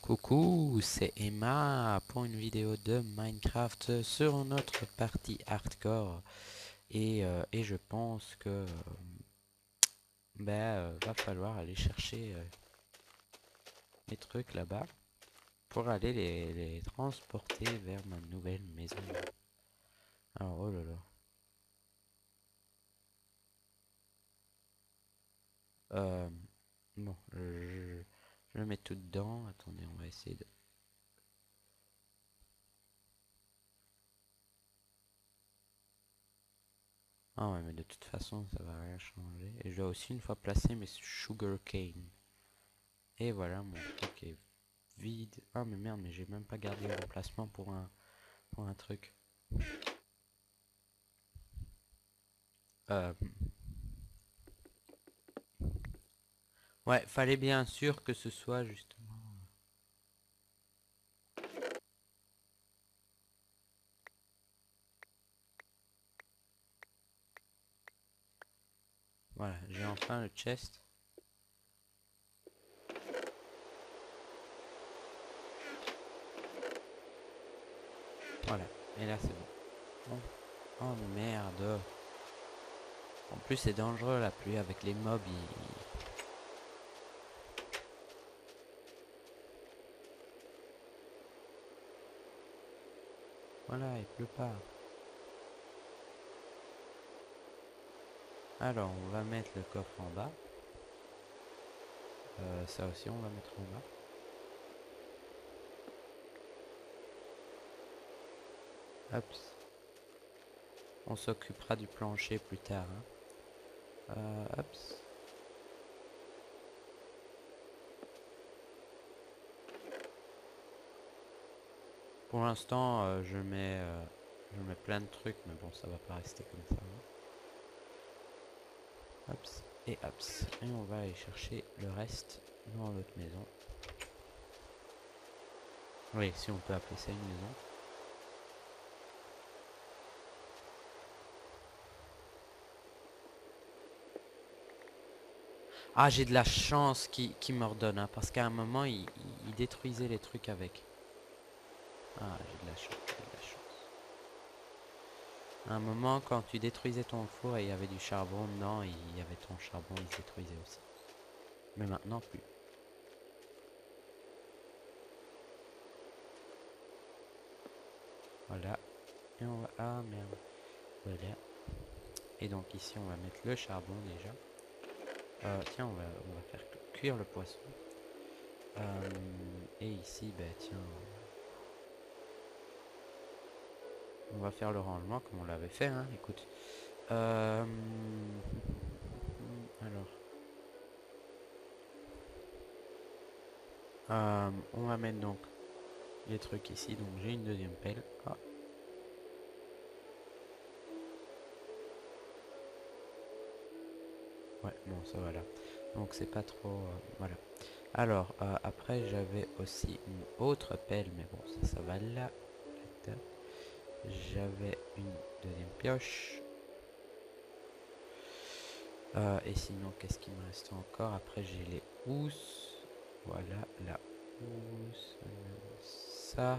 Coucou, c'est Emma pour une vidéo de Minecraft sur notre partie hardcore et je pense que va falloir aller chercher les trucs là-bas pour aller les transporter vers ma nouvelle maison. Alors oh là là. Euh, bon, je le mets tout dedans. Attendez, on va essayer de... Ah ouais, mais de toute façon, ça va rien changer. Et je dois aussi une fois placer mes sugar cane. Et voilà, mon truc est vide. Ah mais merde, mais j'ai même pas gardé l'emplacement pour un truc. Euh, ouais, fallait bien sûr que ce soit justement... Voilà, j'ai enfin le chest. Voilà, et là c'est bon. Oh, oh, merde. En plus c'est dangereux la pluie avec les mobs. Voilà, il pleut pas. Alors on va mettre le coffre en bas. Ça aussi on va mettre en bas. Hop. On s'occupera du plancher plus tard. Hein. Hop. Pour l'instant, je mets plein de trucs, mais bon, ça va pas rester comme ça. Hein. Hops et hops. Et on va aller chercher le reste dans l'autre maison. Oui, si on peut appeler ça une maison. Ah, j'ai de la chance qui me redonne, hein, parce qu'à un moment, il détruisait les trucs avec. Ah, j'ai de la chance, j'ai de la chance. À un moment, quand tu détruisais ton four et il y avait du charbon dedans, il y avait ton charbon, il se détruisait aussi. Mais maintenant, plus. Voilà. Et on va... Ah, merde. Voilà. Et donc ici, on va mettre le charbon déjà. Tiens, on va faire cuire le poisson. Et ici, bah tiens, on va faire le rangement comme on l'avait fait, hein, écoute. Alors, on va mettre donc les trucs ici. Donc j'ai une deuxième pelle. Ah. Ouais, bon, ça va là. Donc c'est pas trop... voilà. Alors, après j'avais aussi une autre pelle, mais bon, ça va là. J'avais une deuxième pioche. Et sinon, qu'est-ce qu'il me reste encore? Après, j'ai les housses. Voilà, la housse. Ça.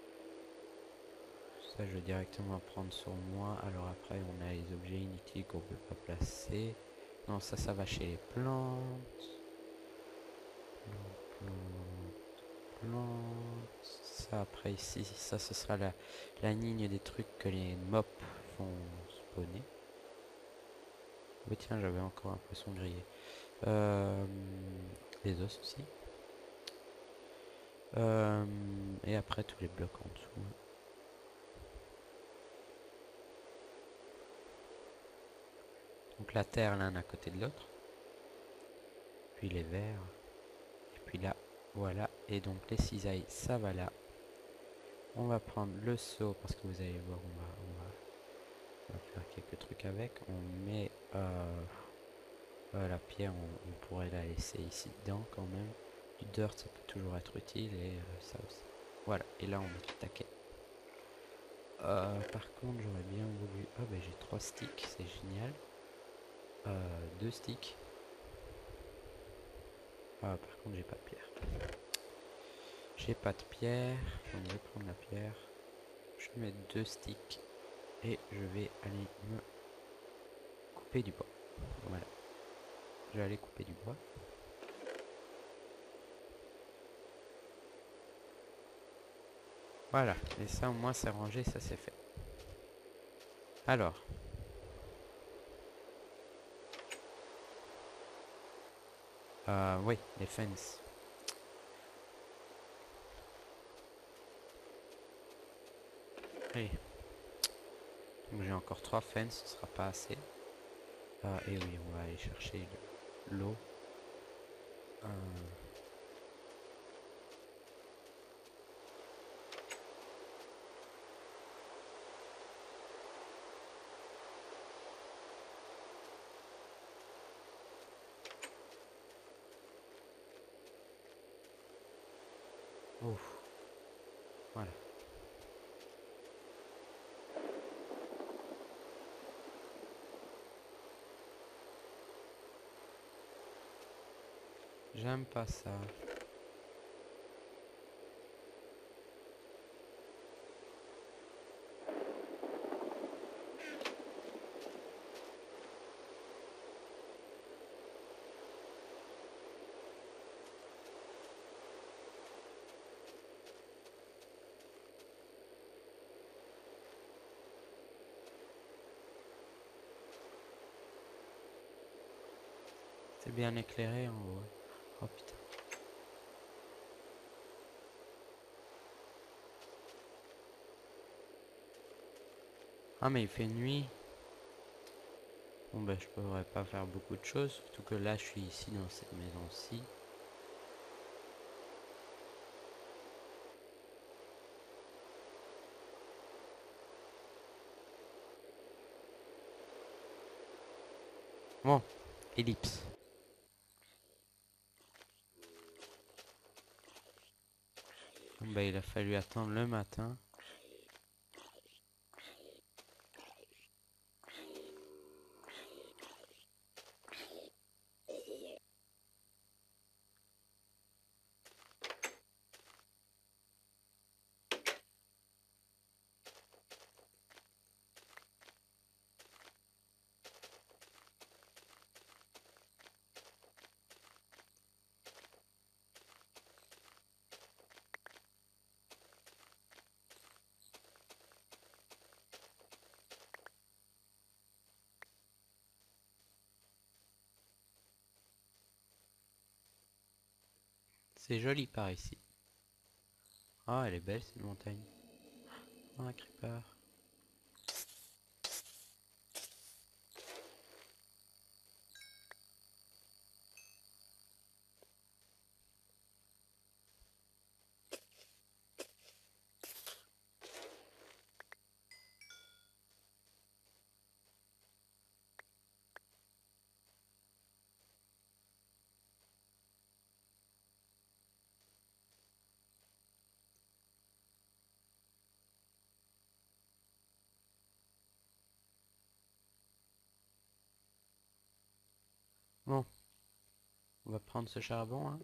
Ça, je vais directement prendre sur moi. Alors après, on a les objets inutiles qu'on peut pas placer. Non, ça va chez les plantes. Plantes. Ça, après, ici, ça, ce sera la ligne des trucs que les mobs font spawner. Oui, tiens, j'avais encore un poisson grillé. Les os aussi. Et après tous les blocs en dessous. Donc la terre l'un à côté de l'autre. Puis les verres. Et puis là, voilà. Et donc les cisailles, ça va là. On va prendre le seau parce que vous allez voir, on va faire quelques trucs avec. On met la pierre, on pourrait la laisser ici dedans quand même. Du dirt, ça peut toujours être utile et ça aussi. Voilà, et là on met le taquet. Par contre, j'aurais bien voulu... Ah ben j'ai 3 sticks, c'est génial. 2 sticks. Ah, par contre, j'ai pas de pierre. J'ai pas de pierre, donc je vais prendre la pierre. Je vais mettre 2 sticks et je vais aller me couper du bois. Voilà, je vais aller couper du bois. Voilà, et ça au moins c'est rangé, ça c'est fait. Alors, oui, les fences. Allez. Donc j'ai encore 3 fences, ce sera pas assez. Et oui, on va aller chercher l'eau. Ouf. Voilà. J'aime pas ça. C'est bien éclairé en haut. Oh putain. Ah mais il fait nuit. Bon ben je pourrais pas faire beaucoup de choses. Surtout que là je suis ici dans cette maison-ci. Bon, ellipse. Bon, ben il a fallu attendre le matin. C'est joli par ici. Ah, elle est belle cette montagne. Oh, un creeper. Bon, on va prendre ce charbon, hein.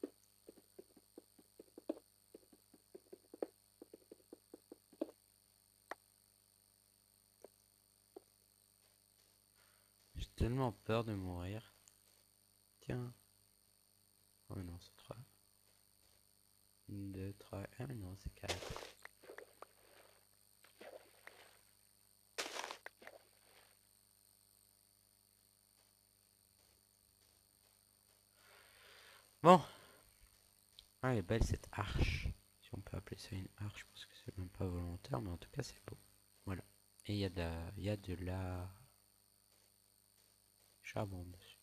J'ai tellement peur de mourir. Tiens. Oh non, c'est 3. 2, 3. Ah non, c'est 4. Bon. Ah, elle est belle cette arche. Si on peut appeler ça une arche, parce que c'est même pas volontaire, mais en tout cas c'est beau. Voilà. Et il y a de la charbon dessus.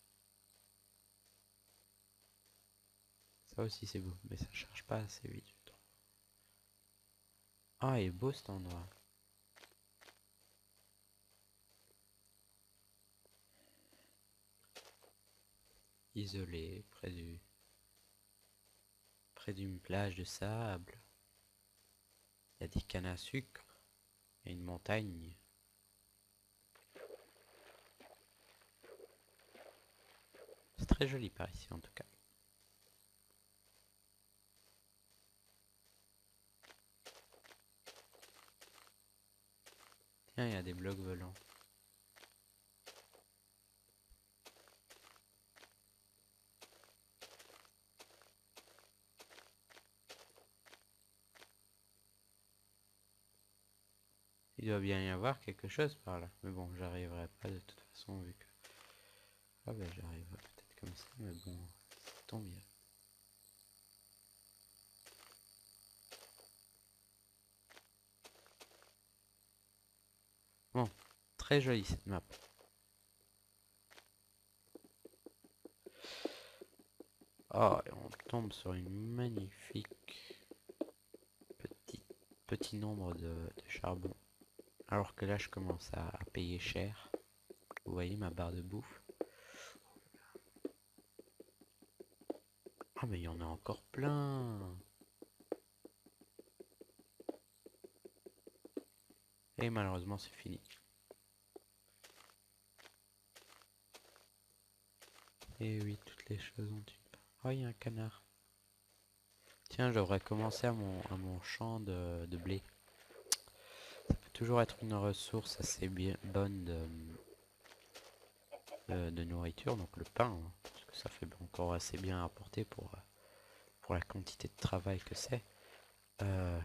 Ça aussi c'est beau, mais ça charge pas assez vite, je trouve. Ah, il est beau cet endroit. Isolé, près d'une plage de sable. Il y a des cannes à sucre. Il y a une montagne. C'est très joli par ici en tout cas. Tiens, il y a des blocs volants. Il doit bien y avoir quelque chose par là. Mais bon, j'arriverai pas de toute façon vu que... Ah ben j'arriverai peut-être comme ça, mais bon, ça tombe bien. Bon, très jolie cette map. Oh, et on tombe sur une magnifique petit nombre de charbon. Alors que là, je commence à payer cher. Vous voyez ma barre de bouffe. Ah, mais il y en a encore plein. Et malheureusement, c'est fini. Et oui, toutes les choses ont une part. Oh, il y a un canard. Tiens, je devrais commencer à mon champ de blé. Ça peut toujours être une ressource assez bien bonne de nourriture, donc le pain, hein, parce que ça fait encore assez bien apporter pour la quantité de travail que c'est. Le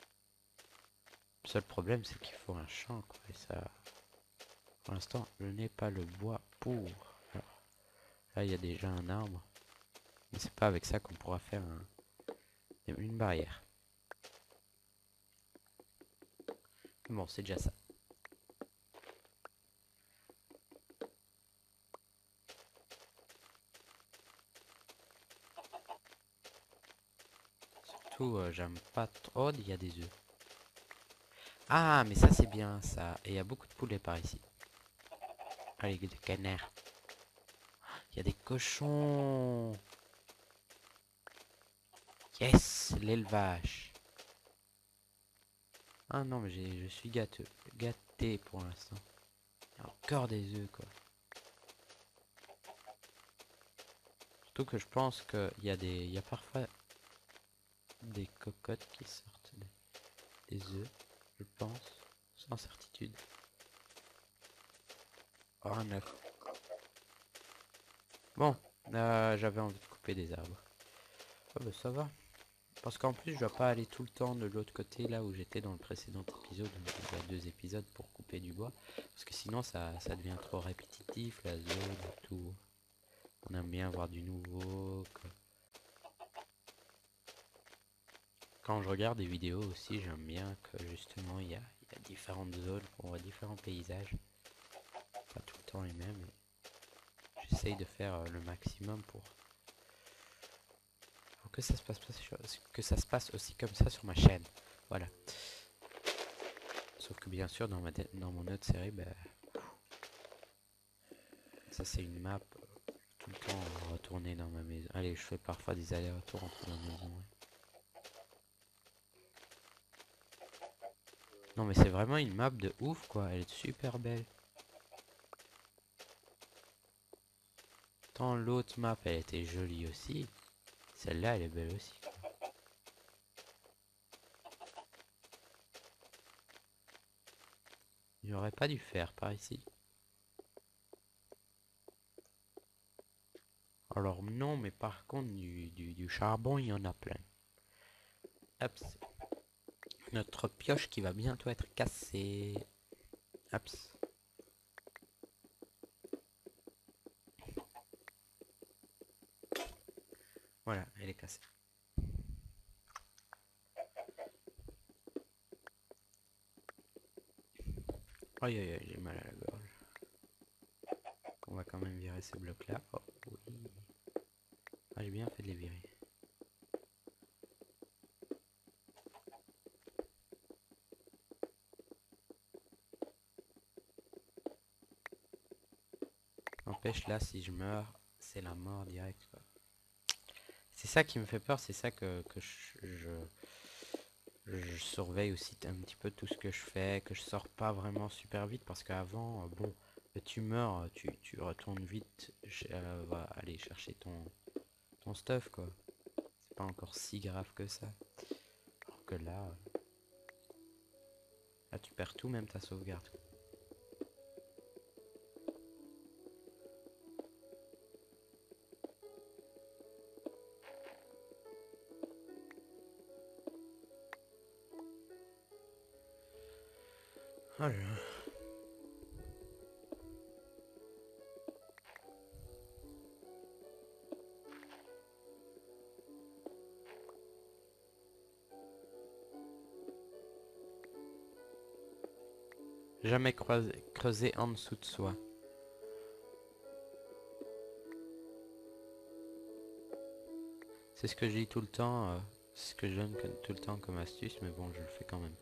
seul problème, c'est qu'il faut un champ, quoi, et ça, pour l'instant, je n'ai pas le bois pour. Alors, là, il y a déjà un arbre, mais c'est pas avec ça qu'on pourra faire une barrière. Bon, c'est déjà ça. Surtout, j'aime pas trop. Oh, il y a des œufs. Ah, mais ça, c'est bien, ça. Et il y a beaucoup de poulets par ici. Allez, des canards. Il y a des cochons. Yes, l'élevage. Ah non, mais je suis gâté pour l'instant. Il y a encore des œufs, quoi. Surtout que je pense il y a parfois des cocottes qui sortent des œufs, je pense, sans certitude. Oh, un œuf. Bon, j'avais envie de couper des arbres. Ah bah ça va. Parce qu'en plus, je dois pas aller tout le temps de l'autre côté, là où j'étais dans le précédent épisode. Il y a 2 épisodes pour couper du bois. Parce que sinon, ça devient trop répétitif, la zone et tout. On aime bien voir du nouveau. Quand je regarde des vidéos aussi, j'aime bien que justement, il y a différentes zones, qu'on voit différents paysages. Pas tout le temps les mêmes. J'essaye de faire le maximum pour que ça se passe que ça se passe aussi comme ça sur ma chaîne. Voilà. Sauf que bien sûr dans mon autre série, bah, ça c'est une map tout le temps retourner dans ma maison. Allez, je fais parfois des allers-retours entre ma maison. Ouais. Non mais c'est vraiment une map de ouf quoi, elle est super belle. Tant l'autre map elle était jolie aussi, celle-là elle est belle aussi. Il aurait pas dû faire par ici. Alors non, mais par contre du charbon il y en a plein. Hop, notre pioche qui va bientôt être cassée. Hop. Voilà, elle est cassée. Aïe aïe aïe, j'ai mal à la gorge. On va quand même virer ces blocs là. Oh oui. Ah, j'ai bien fait de les virer. N'empêche là, si je meurs, c'est la mort directe quoi. C'est ça qui me fait peur, c'est ça que je surveille aussi un petit peu tout ce que je fais, que je sors pas vraiment super vite parce qu'avant, bon, tu meurs, tu retournes vite, va aller chercher ton stuff quoi. C'est pas encore si grave que ça. Alors que là, Là, tu perds tout, même ta sauvegarde. Oh là là. Jamais creuser en dessous de soi. C'est ce que je dis tout le temps. C'est ce que je donne tout le temps comme astuce, mais bon, je le fais quand même.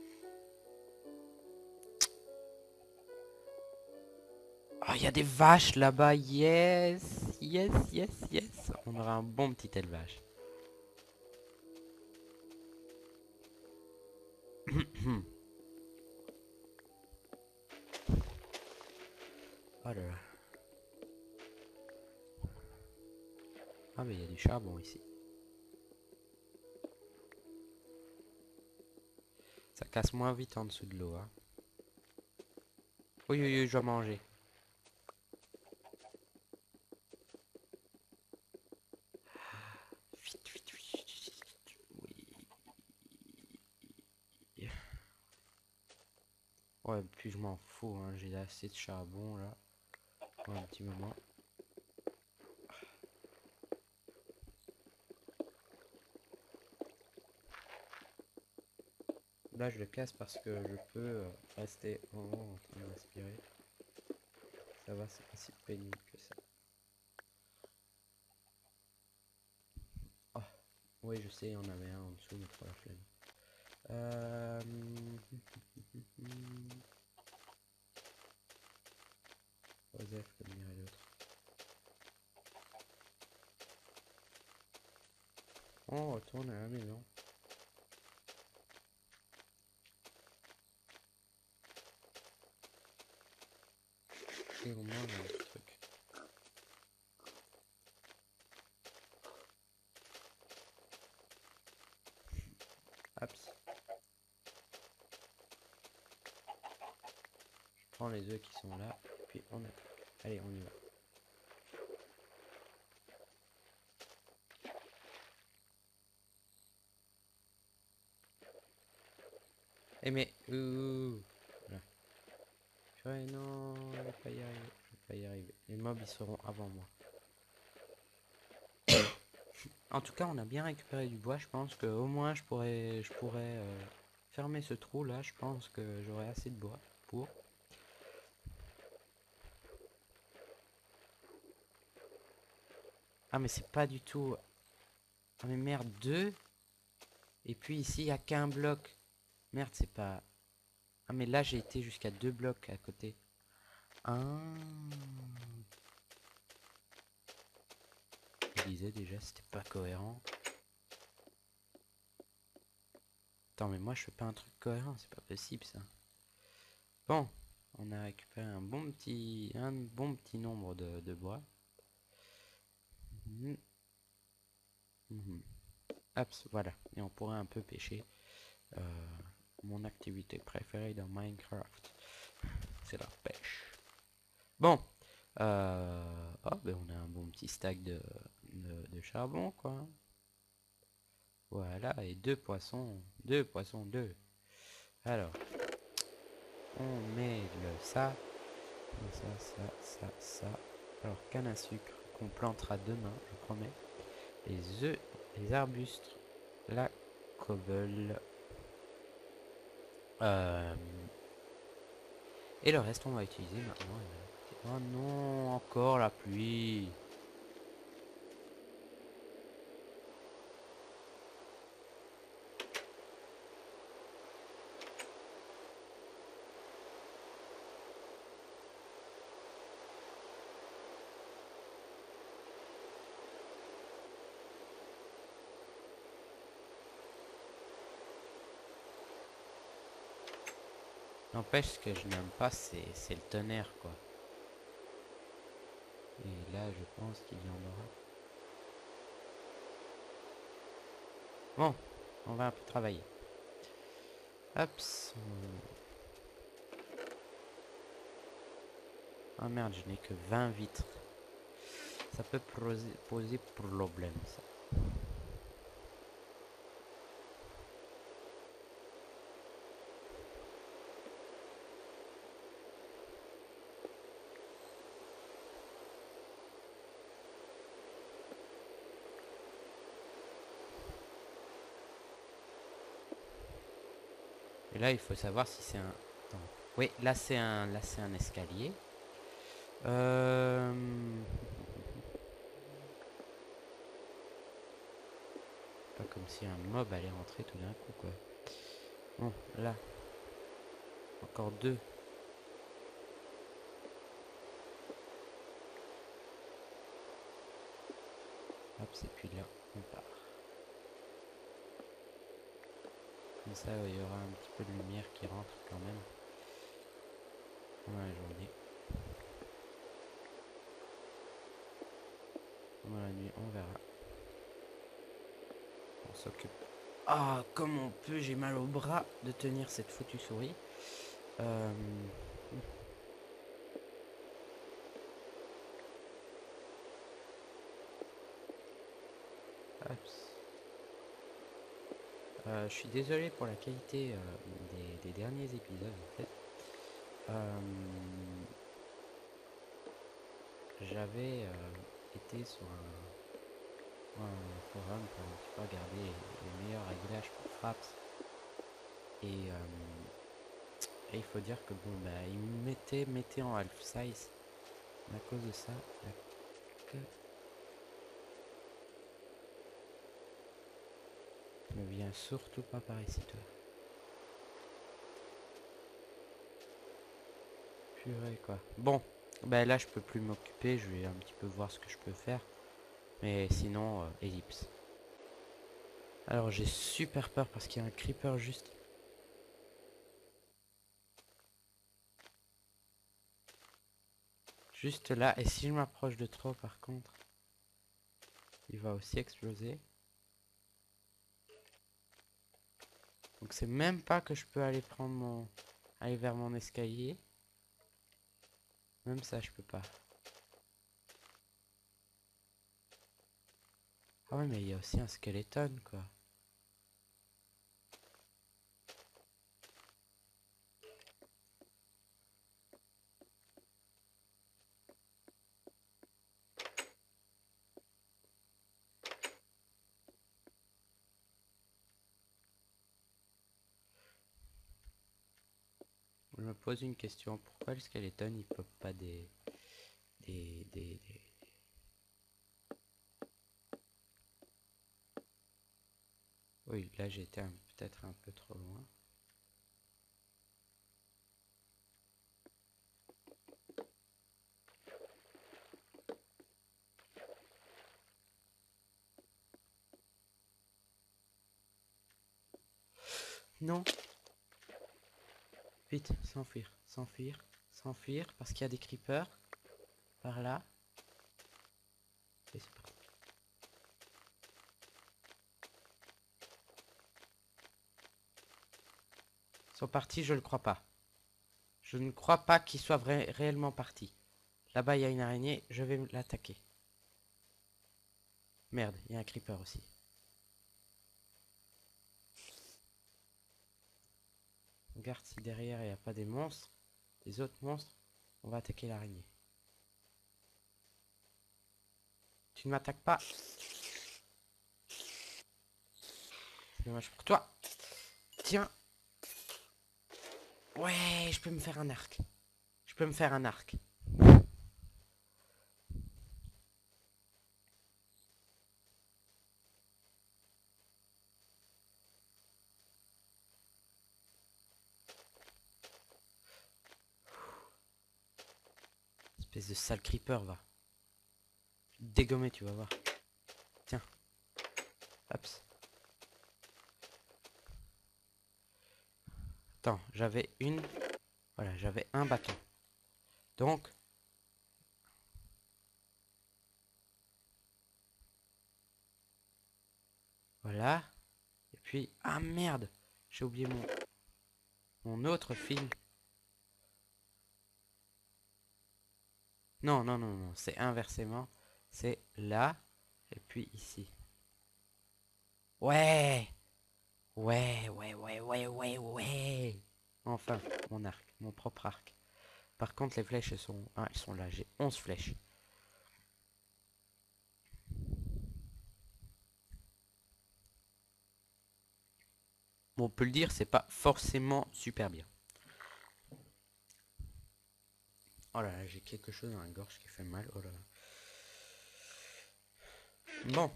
Oh, il y a des vaches là-bas. Yes, yes, yes, yes. On aura un bon petit élevage. Oh là là. Ah, mais il y a du charbon ici. Ça casse moins vite en dessous de l'eau. Hein. Oui, oui, oui, je dois manger. Vite, vite, vite, vite. Oui. Ouais, puis je m'en fous. Hein. J'ai assez de charbon là. Pour un petit moment. Là, je le casse parce que je peux rester en train de respirer. Ça va, c'est pas si pénible que ça. Oh, oui, je sais, il y en avait un en dessous, mais pour la flemme. Joseph, comme dirait l'autre. On retourne à la maison. Et on mange un petit truc. Hop. Je prends les œufs qui sont là, puis on attaque. Allez, on y va. Eh mais... Voilà. Purée, non, je vais pas y arriver. Je vais pas y arriver. Les mobs, ils seront avant moi. En tout cas, on a bien récupéré du bois. Je pense que au moins je pourrais fermer ce trou là. Je pense que j'aurai assez de bois pour. Ah mais c'est pas du tout. Ah mais merde, deux. Et puis ici, il y a qu'un bloc. Merde, c'est pas. Ah mais là, j'ai été jusqu'à deux blocs à côté. Ah. Je disais déjà, c'était pas cohérent. Attends, mais moi, je fais pas un truc cohérent. C'est pas possible ça. Bon, on a récupéré un bon petit nombre de bois. Mhm. Mhm. Hop, voilà. Et on pourrait un peu pêcher. Euh, Mon activité préférée dans Minecraft, c'est la pêche. Bon. Oh, ben on a un bon petit stack de charbon, quoi. Voilà, et deux poissons. Deux poissons, deux. Alors, on met ça. Ça. Alors, canne à sucre qu'on plantera demain, je promets. Les œufs, les arbustes, la cobble. Et le reste, on va utiliser maintenant. Oh non, encore la pluie. N'empêche, ce que je n'aime pas, c'est le tonnerre, quoi. Et là, je pense qu'il y en aura. Bon, on va un peu travailler. Hop. Ah merde, je n'ai que 20 vitres. Ça peut poser problème, ça. Et là, il faut savoir si c'est un... Attends. Oui, là c'est un escalier. Euh... Pas comme si un mob allait rentrer tout d'un coup, quoi. Bon, là. Encore deux. Hop, et puis là, on part. Comme ça, il y aura un petit peu de lumière qui rentre quand même. Pendant la journée. Pendant la nuit, on verra. On s'occupe. Ah, comme on peut, j'ai mal au bras de tenir cette foutue souris. Euh... je suis désolé pour la qualité des derniers épisodes en fait. J'avais été sur un forum pour un petit peu regarder les meilleurs réglages pour Fraps. Et il faut dire que bon bah il mettait en half size. À cause de ça, ne viens surtout pas par ici toi. Purée quoi. Bon, bah là je peux plus m'occuper, je vais un petit peu voir ce que je peux faire. Mais sinon, ellipse. Alors j'ai super peur parce qu'il y a un creeper juste là. Et si je m'approche de trop par contre, il va aussi exploser. Donc c'est même pas que je peux aller aller vers mon escalier. Même ça je peux pas. Ah ouais mais il y a aussi un skeleton quoi. Je me pose une question, pourquoi le skeleton il pop pas des... Oui là j'ai été peut-être un peu trop loin. Non. Vite, s'enfuir, s'enfuir, s'enfuir, parce qu'il y a des creepers. Par là. Et c'est parti. Ils sont partis, je ne le crois pas. Je ne crois pas qu'ils soient réellement partis. Là-bas, il y a une araignée, je vais l'attaquer. Merde, il y a un creeper aussi. Regarde si derrière, il n'y a pas des monstres. Des autres monstres. On va attaquer l'araignée. Tu ne m'attaques pas. C'est dommage pour toi. Tiens. Ouais, je peux me faire un arc. Je peux me faire un arc. Espèce de sale creeper, va. Dégommer, tu vas voir. Tiens. Hop. Attends, j'avais une... Voilà, j'avais un bâton. Donc... Voilà. Et puis... Ah merde. J'ai oublié mon autre fil. Non, non, non, non, c'est inversement. C'est là, et puis ici. Ouais! Ouais, ouais, ouais, ouais, ouais, ouais. Enfin, mon arc, mon propre arc. Par contre, les flèches, elles sont... Ah, elles sont là, j'ai 11 flèches. Bon, on peut le dire, c'est pas forcément super bien. Oh là là, j'ai quelque chose dans la gorge qui fait mal. Oh là là. Bon.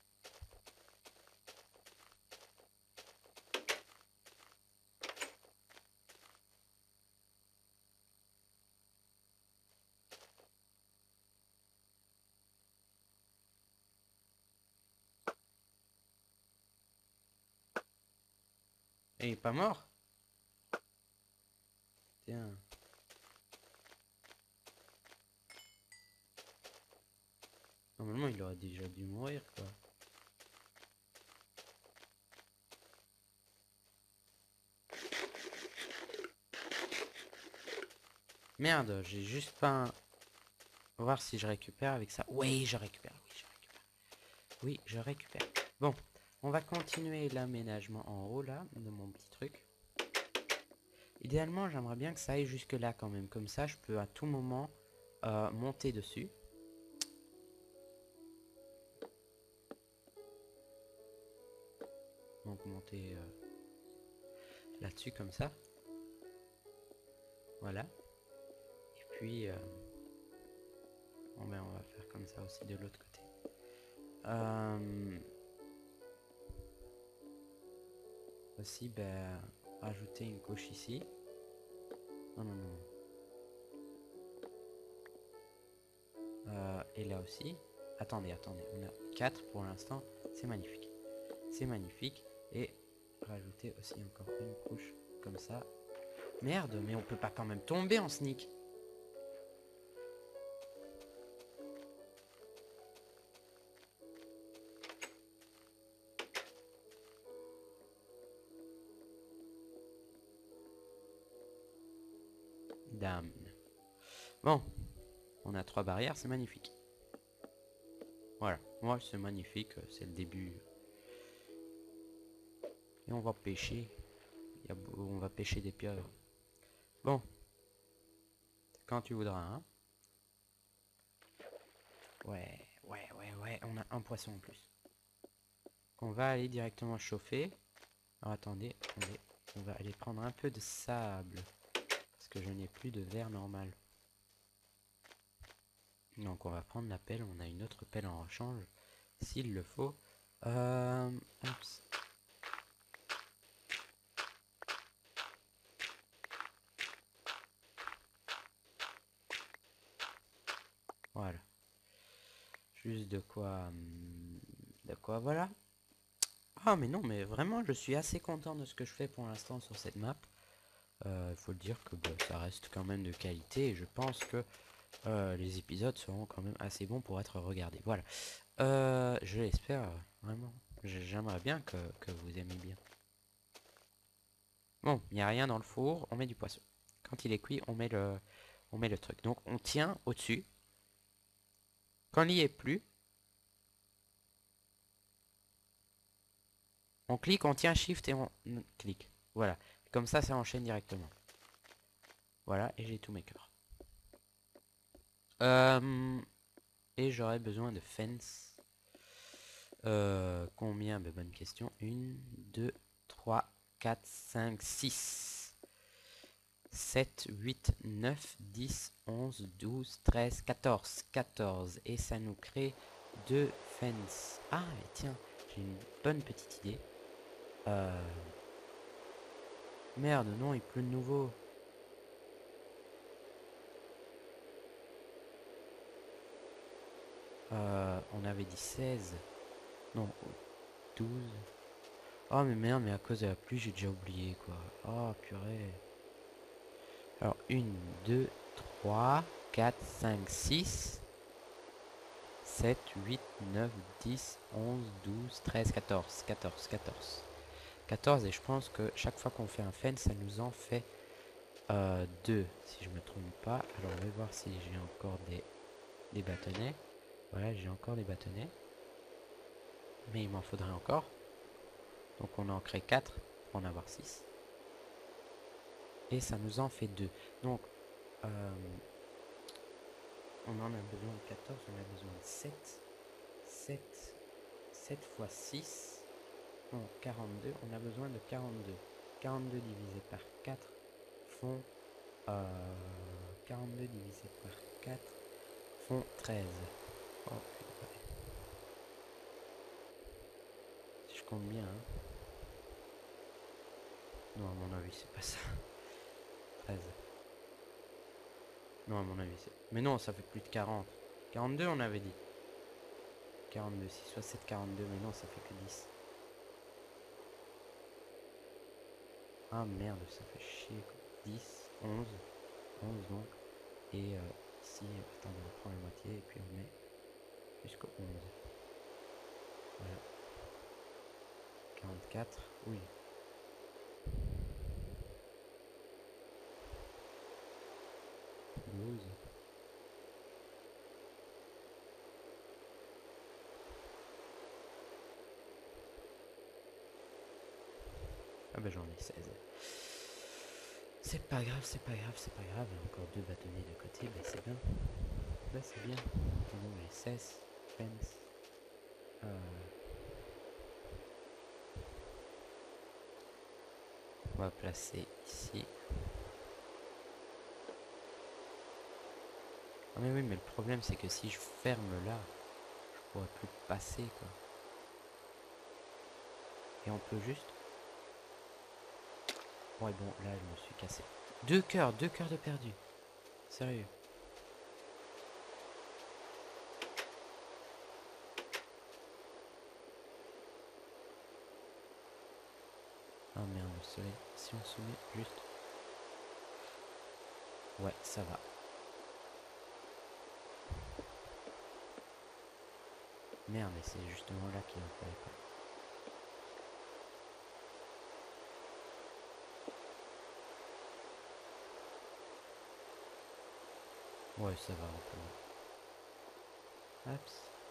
Et il est pas mort? Tiens. Normalement, il aurait déjà dû mourir, quoi. Merde, j'ai juste pas un... Voir si je récupère avec ça. Oui, je récupère. Oui, je récupère. Oui, je récupère. Bon, on va continuer l'aménagement en haut, là, de mon petit truc. Idéalement, j'aimerais bien que ça aille jusque là quand même. Comme ça, je peux à tout moment monter dessus. Donc monter là-dessus comme ça. Voilà. Et puis, bon, ben, on va faire comme ça aussi de l'autre côté. Aussi, ben, rajouter une couche ici. Non, non, non. Et là aussi. Attendez, attendez. On a 4 pour l'instant. C'est magnifique. C'est magnifique. Et rajouter aussi encore une couche comme ça. Merde, mais on peut pas quand même tomber en sneak. Dame. Bon, on a 3 barrières, c'est magnifique. Voilà, moi c'est magnifique, c'est le début. Et on va pêcher. On va pêcher des pieuvres. Bon, quand tu voudras, hein. Ouais, ouais, ouais, ouais, on a un poisson en plus. On va aller directement chauffer. Alors attendez, attendez. On va aller prendre un peu de sable. Parce que je n'ai plus de verre normal. Donc on va prendre la pelle. On a une autre pelle en rechange. S'il le faut. Oups. Voilà. Juste de quoi... De quoi, voilà. Ah mais non, mais vraiment, je suis assez content de ce que je fais pour l'instant sur cette map. Il faut le dire que bah, ça reste quand même de qualité et je pense que les épisodes seront quand même assez bons pour être regardés. Voilà. Je l'espère, vraiment. J'aimerais bien que vous aimez bien. Bon, il n'y a rien dans le four, on met du poisson. Quand il est cuit, on met le truc. Donc on tient au-dessus. Quand il n'y est plus, on clique, on tient Shift et on clique. Voilà. Comme ça enchaîne directement. Voilà, et j'ai tous mes cœurs. Et j'aurais besoin de fence. Combien? Ben, bonne question. 1, 2, 3, 4, 5, 6, 7, 8, 9, 10, 11, 12, 13, 14. 14. Et ça nous crée 2 fences. Ah, et tiens, j'ai une bonne petite idée. Merde, non, il pleut de nouveau. On avait dit 16. Non, 12. Oh mais merde, mais à cause de la pluie, j'ai déjà oublié quoi. Oh purée. Alors 1, 2, 3, 4, 5, 6, 7, 8, 9, 10, 11, 12, 13, 14. 14, 14. 14 et je pense que chaque fois qu'on fait un fence, ça nous en fait 2 si je me trompe pas. Alors on va voir si j'ai encore des des bâtonnets. Voilà, j'ai encore des bâtonnets. Mais il m'en faudrait encore. Donc on en crée 4 pour en avoir 6. Et ça nous en fait 2. Donc on en a besoin de 14, on a besoin de 7. 7 fois 6. Non, 42. On a besoin de 42. 42 divisé par 4 font 42 divisé par 4 font 13. Oh, si je compte bien, hein. Non, à mon avis, c'est pas ça. 13. Non, à mon avis, c'est... Mais non, ça fait plus de 40. 42, on avait dit. 42, 6 fois 7, 42. Mais non, ça fait que 10. Ah merde, ça fait chier. 10, 11. 11 donc. Et ici, attendez, on prend la moitié et puis on met jusqu'au 11. Voilà. 44, oui. Ah ben j'en ai 16. C'est pas grave, c'est pas grave, c'est pas grave. Il y a encore 2 bâtonnets de côté, ben c'est bien. Ben c'est bien. Bon, les 16, fence. On va placer ici. Ah mais oui, mais le problème c'est que si je ferme là, je pourrais plus passer quoi. Et on peut juste... Ouais bon, là je me suis cassé. 2 cœurs de perdu. Sérieux. Ah merde, le soleil. Si on se met juste... Ouais, ça va. Merde, mais c'est justement là qu'il en fallait pas. Ouais, ça va un peu. Hop.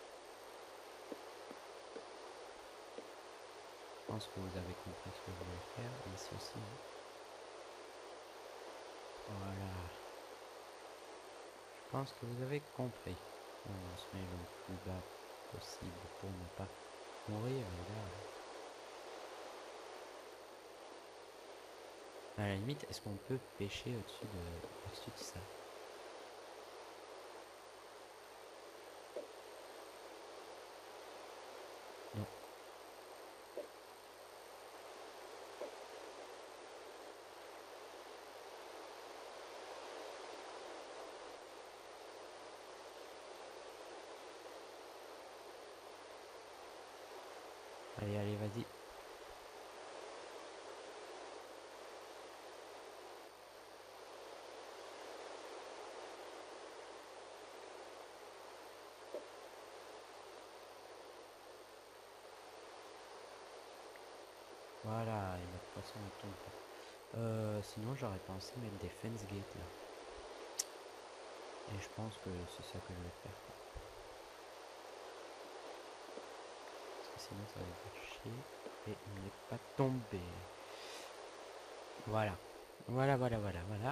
Je pense que vous avez compris ce que je voulais faire. Et ici aussi. Voilà. Je pense que vous avez compris. On se met le plus bas possible pour ne pas mourir. Là. À la limite, est-ce qu'on peut pêcher au-dessus de ça? Non. Allez, allez, vas-y. Voilà, et notre poisson ne tombe pas. Sinon, j'aurais pensé mettre des fence gates là. Et je pense que c'est ça que je vais faire. Quoi. Parce que sinon, ça va faire chier. Et il n'est pas tombé. Voilà. Voilà.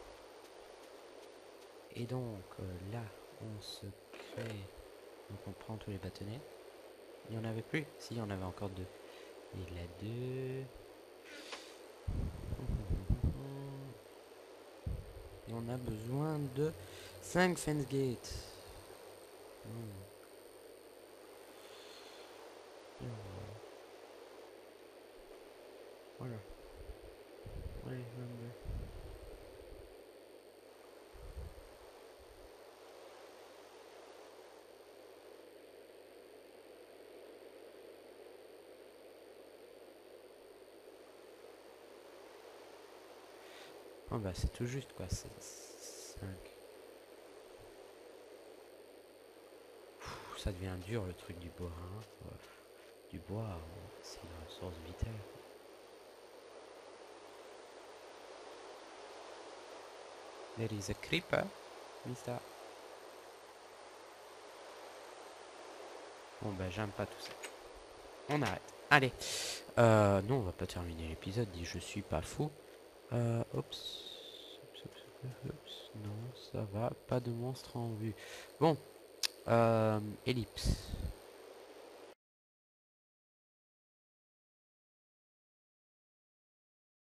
Et donc, là, on se crée... Donc, on prend tous les bâtonnets. Il n'y en avait plus. Si, il y en avait encore 2. Et là, 2... Et on a besoin de 5 fence gates. Voilà. Allez, 22. Oh bah c'est tout juste quoi, c'est 5. Ça devient dur le truc du bois. Hein. Du bois, c'est une ressource vitale. There is a creeper, mister. Bon bah j'aime pas tout ça. On arrête. Allez. Non, on va pas terminer l'épisode. Dit je suis pas fou. Oups. Oups. Non, ça va. Pas de monstre en vue. Bon. Ellipse.